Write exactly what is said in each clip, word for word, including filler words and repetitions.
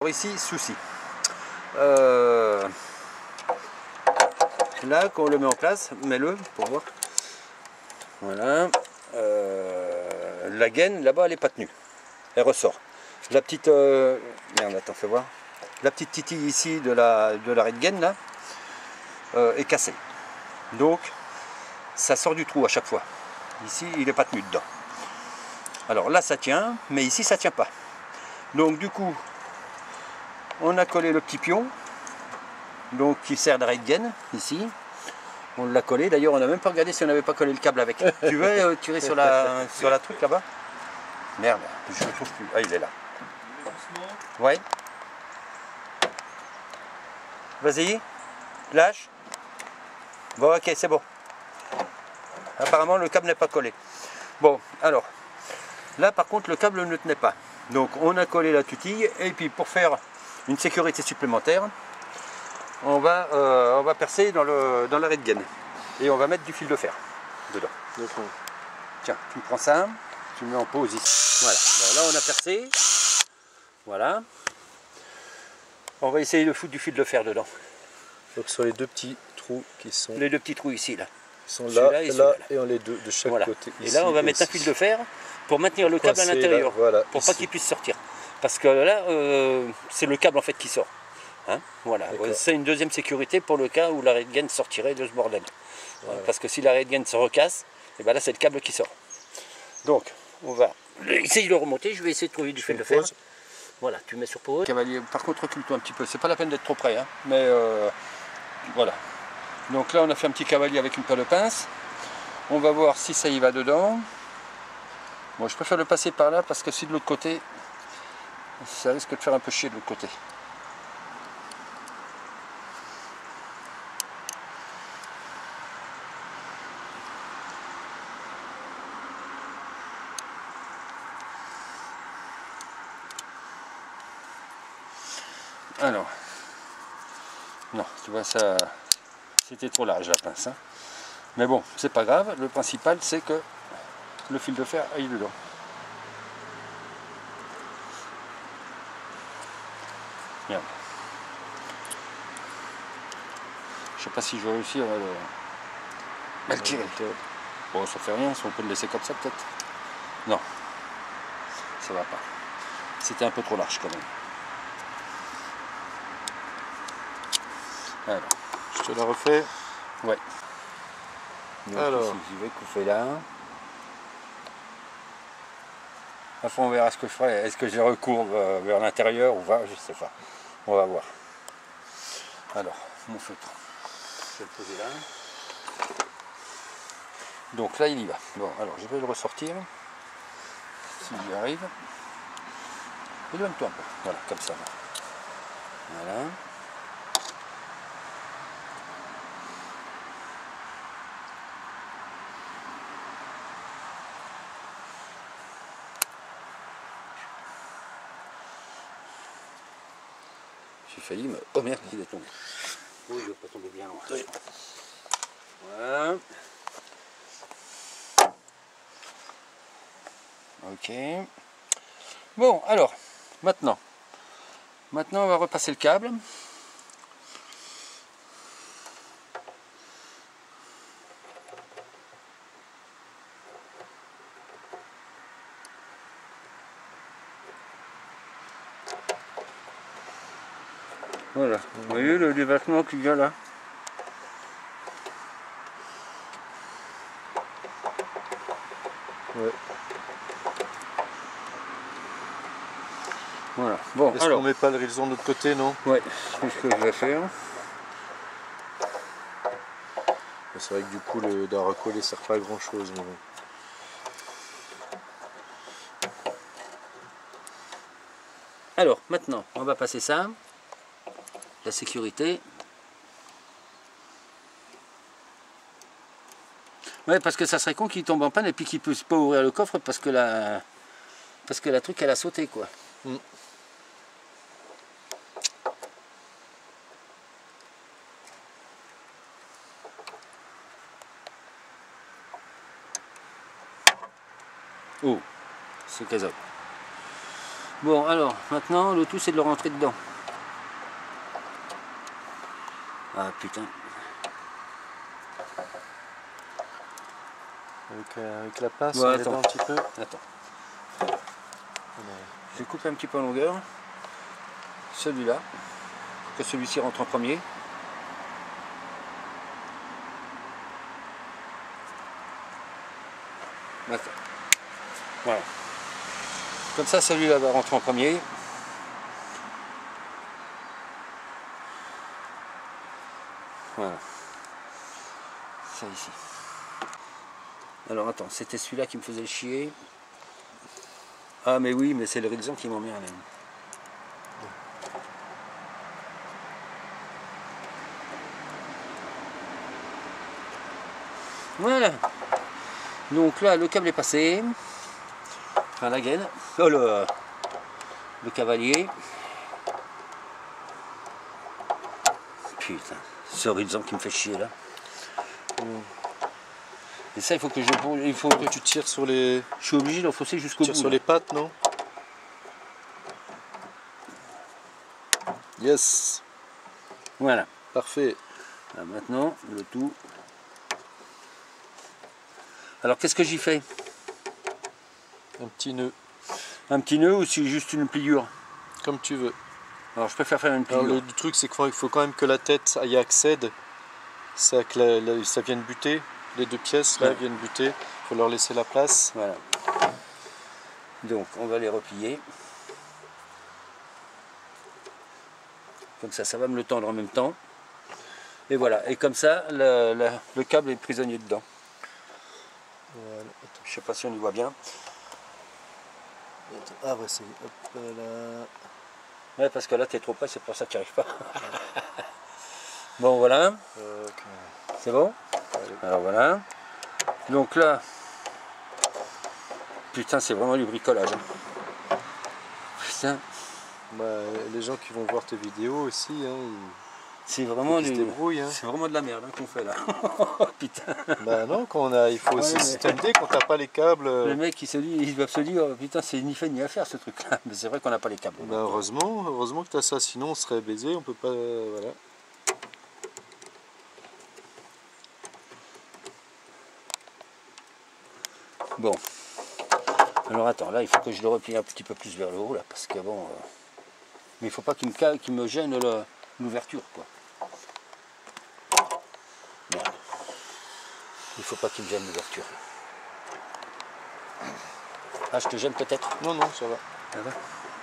Ici, souci. Euh, là, quand on le met en place, mets-le pour voir. Voilà. Euh, la gaine, là-bas, elle n'est pas tenue. Elle ressort. La petite... Euh, merde, attends, fais voir. La petite titille ici de la de l'arrêt de gaine, là, euh, est cassée. Donc, ça sort du trou à chaque fois. Ici, il n'est pas tenu dedans. Alors là, ça tient, mais ici, ça ne tient pas. Donc, du coup, on a collé le petit pion, donc qui sert d'arrêt de gaine, ici. On l'a collé. D'ailleurs, on n'a même pas regardé si on n'avait pas collé le câble avec. Tu veux euh, tirer sur la, sur la truc là-bas? Merde, je ne le trouve plus. Ah, il est là. Ouais. Vas-y. Lâche. Bon, ok, c'est bon. Apparemment, le câble n'est pas collé. Bon, alors. Là, par contre, le câble ne tenait pas. Donc, on a collé la tutille. Et puis, pour faire une sécurité supplémentaire, on va, euh, on va percer dans le dans l'arrêt de gaine. Et on va mettre du fil de fer dedans. Tiens, tu me prends ça, tu me mets en pause ici. Voilà. Alors là, on a percé. Voilà. On va essayer de foutre du fil de fer dedans. Donc sur les deux petits trous qui sont... Les deux petits trous ici, là. Ils sont là, et là, là, et on les deux de chaque voilà. côté. Et là, on va mettre ici. un fil de fer pour maintenir le câble à l'intérieur. Voilà, pour pas qu'il puisse sortir. Parce que là, euh, c'est le câble en fait qui sort. Hein, voilà, c'est une deuxième sécurité pour le cas où l'arrêt de gaine sortirait de ce bordel. Voilà. Parce que si l'arrêt de gaine se recasse, et ben là c'est le câble qui sort. Donc, on va essayer de le remonter. Je vais essayer de trouver du fil de fer. Voilà, tu mets sur pause. Cavalier, par contre, recule-toi un petit peu. C'est pas la peine d'être trop près, hein, mais euh, voilà. Donc là, on a fait un petit cavalier avec une paire de pince. On va voir si ça y va dedans. Bon, je préfère le passer par là parce que si de l'autre côté, ça risque de faire un peu chier de l'autre côté. Alors, non, tu vois, ça, c'était trop large la pince. Hein. Mais bon, c'est pas grave. Le principal, c'est que le fil de fer aille dedans. Merde. Je sais pas si je vais réussir à le, à le tirer. Bon, ça fait rien, si on peut le laisser comme ça peut-être. Non, ça va pas. C'était un peu trop large quand même. Alors, je te la refais. Ouais. Donc, alors, ici, je vais couper là. Enfin, on verra ce que je ferai. Est-ce que je recourbe vers l'intérieur ou pas? Je sais pas. On va voir. Alors, mon feutre. Je vais le poser là. Donc là, il y va. Bon, alors je vais le ressortir. S'il y arrive. Éloigne-toi un peu. Voilà, comme ça. Voilà. J'ai failli me... Oh merde, il est tombé. Oh, il ne va pas tomber bien loin. Oui. Voilà. Ok. Bon, alors, maintenant. Maintenant, on va repasser le câble. Voilà, vous voyez le débattement qu'il y a là? Ouais. Voilà, bon, est-ce qu'on met pas le rillson de l'autre côté, non? Ouais, c'est ce que je vais faire. C'est vrai que du coup, le d'un recoller ne sert pas à grand chose. Mais... Alors, maintenant, on va passer ça. La sécurité. Ouais, parce que ça serait con qu'il tombe en panne et puis qu'il ne puisse pas ouvrir le coffre parce que la, parce que la truc elle a sauté quoi. Mm. Oh, c'est casse. Bon, alors, maintenant, le tout, c'est de le rentrer dedans. Ah, putain. Avec, euh, avec la pince, Ouais, on attends. aide un petit peu. Attends. Je coupe un petit peu en longueur. Celui-là. Que celui-ci rentre en premier. Attends. Voilà. Comme ça, celui-là va rentrer en premier. Voilà. Ça ici. Alors attends, c'était celui-là qui me faisait chier. Ah mais oui, mais c'est le réduisant qui m'emmerde. Voilà. Donc là, le câble est passé. Enfin, la gaine. Oh, le, le cavalier. Putain, ce réduisant qui me fait chier là. Et ça, il faut que je... Il faut que Tu tires sur les... Je suis obligé d'enfoncer jusqu'au bout. sur là. les pattes, non? Yes. Voilà. Parfait. Là, maintenant, le tout. Alors, qu'est-ce que j'y fais? Un petit nœud. Un petit nœud ou c'est juste une pliure? Comme tu veux. Alors, je préfère faire une pliure. Alors, le, le truc, c'est qu'il faut quand même que la tête y accède. Ça, que la, la, ça vienne buter. Les deux pièces là Ouais. viennent buter. Il faut leur laisser la place. Voilà. Donc, on va les replier. Comme ça, ça va me le tendre en même temps. Et voilà. Et comme ça, le, le, le câble est prisonnier dedans. Voilà. Je sais pas si on y voit bien. Ah ouais, c'est... Hop là. Ouais, parce que là, tu es trop près, c'est pour ça que tu n'y arrives pas. Bon, voilà. Ok. C'est bon? Allez. Alors voilà. Donc là, putain, c'est vraiment du bricolage. Hein. Putain, Bah, les gens qui vont voir tes vidéos aussi, hein, c'est ils, vraiment, ils se du... débrouillent. Hein. c'est vraiment de la merde hein, qu'on fait là. Putain. Bah non, quand on a, il faut aussi Ouais, se mais- tenter quand t'as pas les câbles. Le mec, il se dit, ils doivent se dire, oh, putain, c'est ni fait ni à faire ce truc-là. Mais c'est vrai qu'on n'a pas les câbles. Bah heureusement, heureusement que t'as ça, sinon on serait baisé, on peut pas, euh, voilà. Bon. Alors attends, là, il faut que je le replie un petit peu plus vers le haut, là, parce que bon... euh, Mais il faut pas qu'il me, ca- qu'il me gêne le- l'ouverture, quoi. Merde. Il faut pas qu'il me gêne l'ouverture. Ah, je te gêne peut-être? Non, non, ça va. Ça va.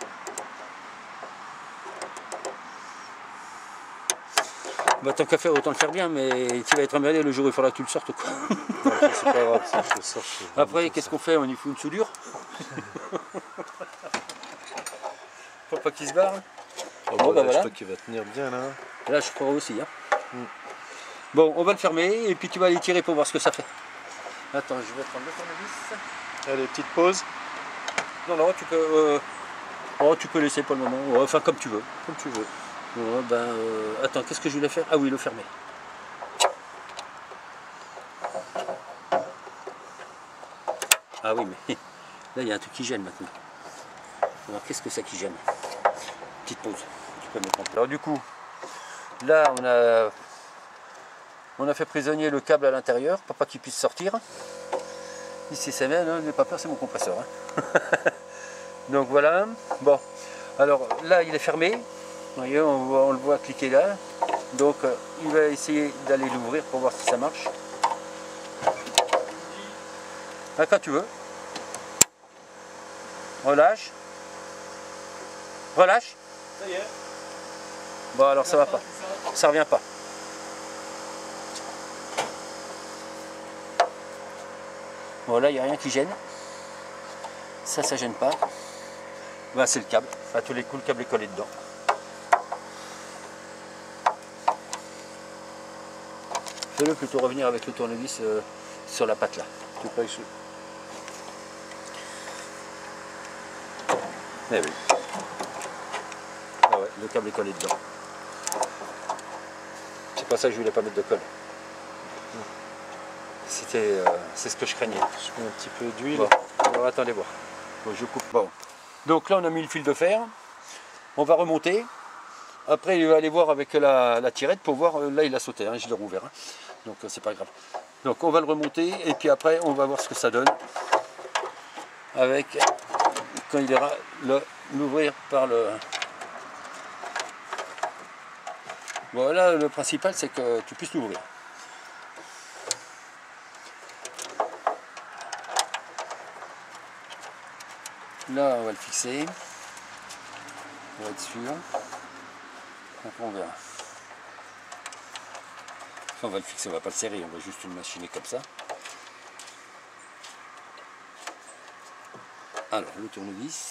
Bah, tant qu'à faire, autant le faire bien, mais tu vas être emmerdé le jour où il faudra que tu le sortes, quoi. Non, ça, c'est pas grave, ça, je le sors, je- Après, qu'est-ce qu'on fait? On y fout une soudure. Faut pas qu'il se barre. Ah, Bon, bah, je voilà. crois qu'il va tenir bien là. Là, je crois aussi. Hein. Mm. Bon, on va le fermer et puis tu vas aller tirer pour voir ce que ça fait. Attends, je vais prendre le tournevis. Allez, petite pause, Non, non, tu peux, euh, oh, tu peux laisser pour le moment. Ouais, enfin, comme tu veux. comme tu veux. Ouais, ben, euh, attends, qu'est-ce que je voulais faire? Ah oui, le fermer. Ah oui, mais là, il y a un truc qui gêne maintenant. Alors, qu'est-ce que c'est qui gêne? Petite pause. Tu peux mettre en place. Alors, du coup, là, on a, on a fait prisonnier le câble à l'intérieur pour pas qu'il puisse sortir. Ici, c'est bien, hein, n'aie pas peur, c'est mon compresseur. Hein. Donc, voilà. Bon, alors là, il est fermé. Vous voyez, on, voit- on le voit cliquer là. Donc, euh, il va essayer d'aller l'ouvrir pour voir si ça marche. Ah, quand tu veux. Relâche. Relâche. Ça y est. Bon, alors ça va pas. Ça revient pas. Bon, là, il n'y a rien qui gêne. Ça, ça gêne pas. Ben, c'est le câble. À tous les coups, le câble est collé dedans. Fais-le plutôt revenir avec le tournevis euh, sur la patte là. Tu pas ici. Eh oui. Ah ouais, le câble est collé dedans. C'est pas ça que je voulais pas mettre de colle. C'était, euh, c'est ce que je craignais. Je mets un petit peu d'huile. Bon, alors attendez voir. Bon, je coupe. Bon, Donc là on a mis le fil de fer, on va remonter. Après il va aller voir avec la, la tirette pour voir, là il a sauté, hein, je l'ai rouvert, hein. Donc c'est pas grave. Donc on va le remonter et puis après on va voir ce que ça donne avec quand il ira l'ouvrir par le... Voilà, le principal c'est que tu puisses l'ouvrir. Là on va le fixer, on va être sûr. Donc on verra. Enfin, on va le fixer, on va pas le serrer, on va juste le machiner comme ça. Alors le tournevis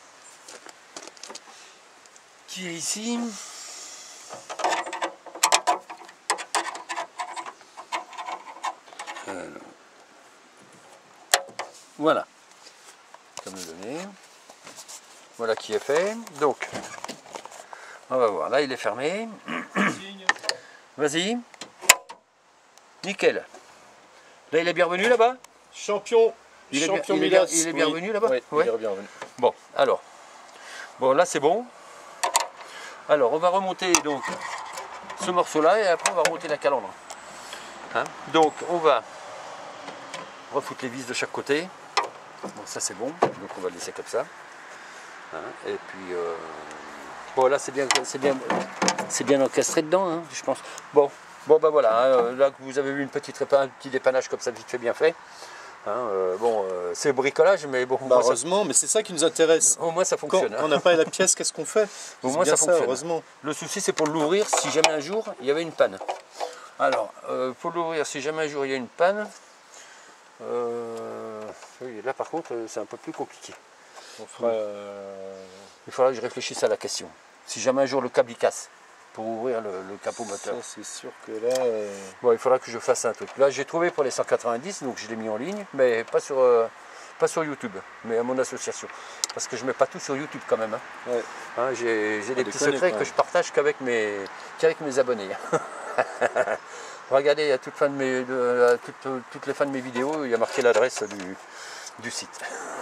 qui est ici. Alors. Voilà, comme le donné. Voilà qui est fait. Donc on va voir, là il est fermé. Vas-y. Nickel. Là il est bienvenu là-bas. Champion. Il est, Champion il est, Milas. il est bienvenu oui. Là-bas. Oui, ouais. il est bienvenu. Bon, alors. Bon, là c'est bon. Alors on va remonter donc ce morceau-là et après on va remonter la calandre. Hein, donc on va refoutre les vis de chaque côté. Bon, ça c'est bon. Donc on va le laisser comme ça. Hein, et puis euh... bon là c'est bien, c'est bien, c'est bien encastré dedans, hein, je pense. Bon. Bon ben voilà, hein, là vous avez vu une petite un petit dépannage comme ça vite fait bien fait. Hein, euh, bon, euh, c'est bricolage, mais bon. Bah heureusement, ça... mais c'est ça qui nous intéresse. Au moins ça fonctionne. Quand, hein. quand on n'a pas la pièce, qu'est-ce qu'on fait? Au moins ça fonctionne. Ça, heureusement. Le souci c'est pour l'ouvrir si jamais un jour il y avait une panne. Alors, euh, pour l'ouvrir si jamais un jour il y a une panne, euh, oui, là par contre c'est un peu plus compliqué. On fera, euh... Il faudra que je réfléchisse à la question. Si jamais un jour le câble il casse. Pour ouvrir le, le capot moteur. C'est sûr que là... Euh... Bon, il faudra que je fasse un truc. Là, j'ai trouvé pour les cent quatre-vingt-dix, donc je l'ai mis en ligne, mais pas sur, euh, pas sur YouTube, mais à mon association. Parce que je ne mets pas tout sur YouTube quand même. Hein. Ouais. Hein, j'ai des petits secrets que je partage qu'avec mes, qu'avec mes abonnés. Regardez, à toute fin de mes, de, à toutes, toutes les fins de mes vidéos, il y a marqué l'adresse du, du site.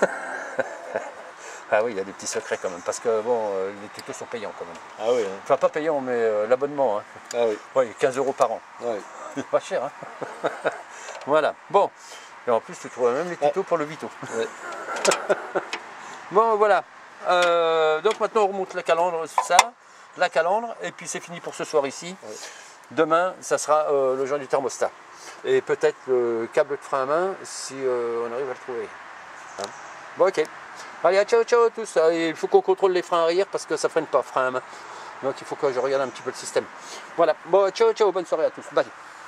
Ah oui, il y a des petits secrets quand même, parce que bon, euh, les tutos sont payants quand même. Ah oui. Hein. Enfin, pas payants, mais euh, l'abonnement. Hein. Ah oui. Oui, quinze euros par an. Ah oui. C'est pas cher, hein. Voilà. Bon. Et en plus, tu trouves même les tutos ah. pour le Vito. Ouais. Bon, voilà. Euh, donc maintenant, on remonte la calandre, ça, la calandre, et puis c'est fini pour ce soir ici. Ouais. Demain, ça sera euh, le genre du thermostat. Et peut-être le câble de frein à main, si euh, on arrive à le trouver. Hein. Bon, ok. Allez, ciao, ciao à tous. Il faut qu'on contrôle les freins arrière parce que ça freine pas, frein à main. Donc il faut que je regarde un petit peu le système. Voilà. Bon, ciao, ciao, bonne soirée à tous. Bye.